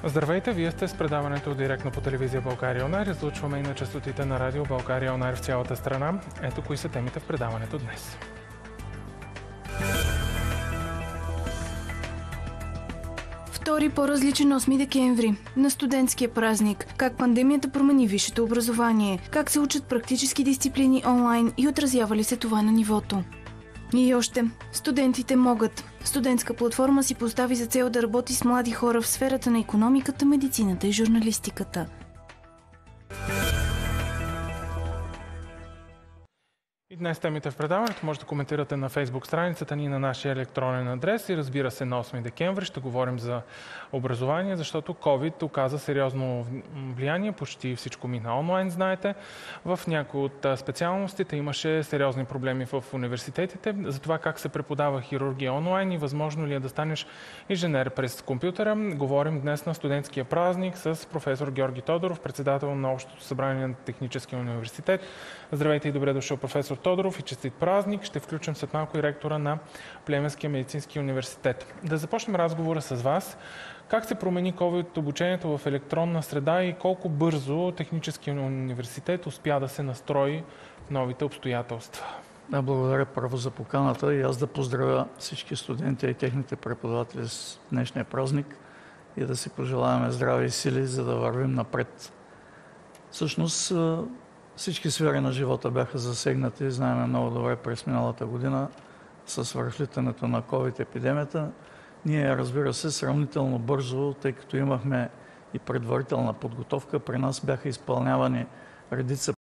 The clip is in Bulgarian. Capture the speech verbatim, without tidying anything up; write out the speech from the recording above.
Здравейте, вие сте с предаването директно по телевизия България Онлайн. Излъчваме и на честотите на радио България Онлайн в цялата страна. Ето кои са темите в предаването днес. Втори по-различен осми декември на студентския празник. Как пандемията промени висшето образование. Как се учат практически дисциплини онлайн и отразява ли се това на нивото. И още. Студентите могат. Студентска платформа си постави за цел да работи с млади хора в сферата на икономиката, медицината и журналистиката. И днес темите в предаването може да коментирате на Фейсбук страницата ни на нашия електронен адрес и разбира се на осми декември ще говорим за образование, защото COVID оказа сериозно влияние, почти всичко мина онлайн, знаете. В някои от специалностите имаше сериозни проблеми в университетите за това как се преподава хирургия онлайн и възможно ли е да станеш инженер през компютъра. Говорим днес на студентския празник с професор Георги Тодоров, председател на Общото събрание на Техническия университет. Здравейте и добре дошъл, професор Тодоров, и честит празник. Ще включим след малко и ректора на Плевенския медицински университет. Да започнем разговора с вас. Как се промени COVID обучението в електронна среда и колко бързо Техническия университет успя да се настрои в новите обстоятелства? Да, благодаря първо за поканата и аз да поздравя всички студенти и техните преподаватели с днешния празник и да си пожелаваме здраве и сили, за да вървим напред. Всъщност, всички сфери на живота бяха засегнати, знаем много добре през миналата година с върхлитането на COVID-епидемията. Ние, разбира се, сравнително бързо, тъй като имахме и предварителна подготовка, при нас бяха изпълнявани редица